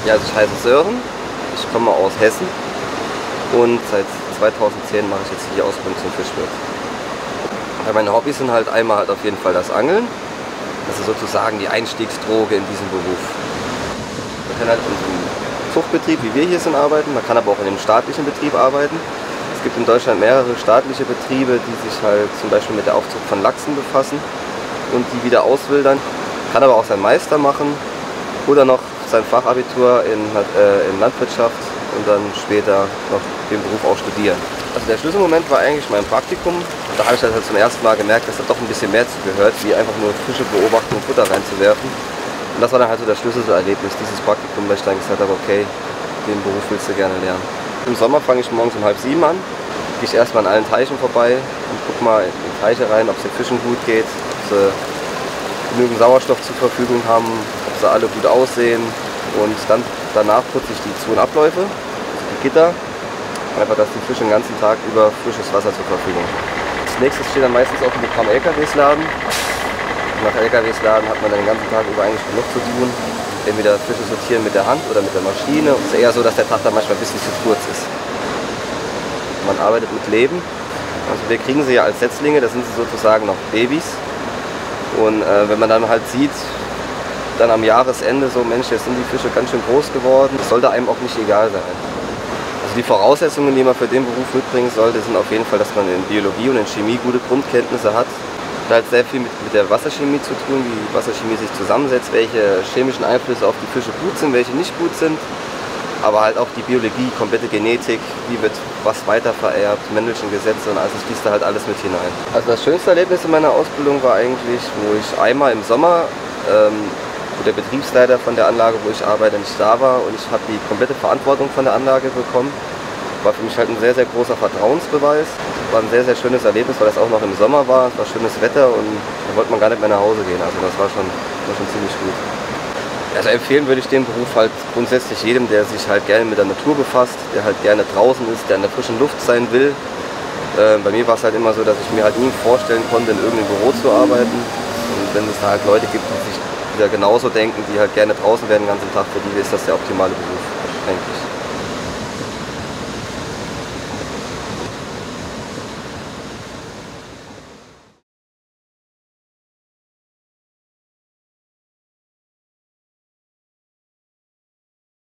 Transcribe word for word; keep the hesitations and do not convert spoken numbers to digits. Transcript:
Ja, also ich heiße Sören, ich komme aus Hessen und seit zweitausendzehn mache ich jetzt die Ausbildung zum Fischwirt. Ja, meine Hobbys sind halt einmal halt auf jeden Fall das Angeln. Das ist sozusagen die Einstiegsdroge in diesen Beruf. Man kann halt in einem Zuchtbetrieb, wie wir hier sind, arbeiten. Man kann aber auch in einem staatlichen Betrieb arbeiten. Es gibt in Deutschland mehrere staatliche Betriebe, die sich halt zum Beispiel mit der Aufzucht von Lachsen befassen und die wieder auswildern. Man kann aber auch seinen Meister machen oder noch sein Fachabitur in, äh, in Landwirtschaft und dann später noch den Beruf auch studieren. Also der Schlüsselmoment war eigentlich mein Praktikum. Da habe ich halt zum ersten Mal gemerkt, dass da doch ein bisschen mehr zu gehört, wie einfach nur Fische beobachten und Futter reinzuwerfen. Und das war dann halt so das Schlüsselerlebnis, dieses Praktikum, weil ich dann gesagt habe, okay, den Beruf willst du gerne lernen. Im Sommer fange ich morgens um halb sieben an, gehe ich erstmal an allen Teichen vorbei und gucke mal in die Teiche rein, ob es den Fischen gut geht, ob sie genügend Sauerstoff zur Verfügung haben, ob sie alle gut aussehen. Und dann danach putze ich die Zu- und Abläufe, also die Gitter, einfach, dass die Fische den ganzen Tag über frisches Wasser zur Verfügung haben. Als nächstes steht dann meistens auf dem Programm L K Ws laden. Nach L K Ws laden hat man dann den ganzen Tag über eigentlich genug zu tun. Entweder Fische sortieren mit der Hand oder mit der Maschine. Es ist eher so, dass der Tag dann manchmal ein bisschen zu kurz ist. Man arbeitet mit Leben. Also wir kriegen sie ja als Setzlinge, da sind sie sozusagen noch Babys. Und äh, wenn man dann halt sieht, dann am Jahresende so, Mensch, jetzt sind die Fische ganz schön groß geworden, das sollte einem auch nicht egal sein. Also die Voraussetzungen, die man für den Beruf mitbringen sollte, sind auf jeden Fall, dass man in Biologie und in Chemie gute Grundkenntnisse hat. Das hat halt sehr viel mit, mit der Wasserchemie zu tun, wie die Wasserchemie sich zusammensetzt, welche chemischen Einflüsse auf die Fische gut sind, welche nicht gut sind. Aber halt auch die Biologie, komplette Genetik, wie wird was weitervererbt, Mendelschen Gesetze und alles, das fließt da halt alles mit hinein. Also das schönste Erlebnis in meiner Ausbildung war eigentlich, wo ich einmal im Sommer, ähm, wo der Betriebsleiter von der Anlage, wo ich arbeite, nicht da war und ich habe die komplette Verantwortung von der Anlage bekommen. War für mich halt ein sehr, sehr großer Vertrauensbeweis. War ein sehr, sehr schönes Erlebnis, weil das auch noch im Sommer war. Es war schönes Wetter und da wollte man gar nicht mehr nach Hause gehen. Also das war schon, war schon ziemlich gut. Also empfehlen würde ich den Beruf halt grundsätzlich jedem, der sich halt gerne mit der Natur befasst, der halt gerne draußen ist, der in der frischen Luft sein will. Äh, bei mir war es halt immer so, dass ich mir halt nie vorstellen konnte, in irgendeinem Büro zu arbeiten. Und wenn es da halt Leute gibt, die sich wieder genauso denken, die halt gerne draußen werden den ganzen Tag, für die ist das der optimale Beruf, denke ich.